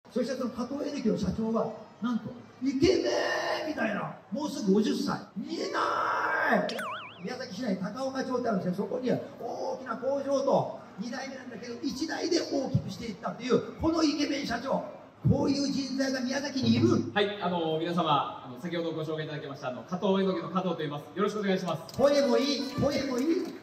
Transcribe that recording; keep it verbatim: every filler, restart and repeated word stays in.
そしてその加藤エネキの社長はなんとイケメンみたいな、もうすぐごじゅっさい、見えない。宮崎市内高岡町ってあるんですよ。そこには大きな工場とにだいめなんだけどいちだいで大きくしていったっていうこのイケメン社長、こういう人材が宮崎にいる。 はい、あの皆様、あの先ほどご紹介いただきましたあの加藤えのきの加藤と言います。よろしくお願いします。 声もいい、声もいい。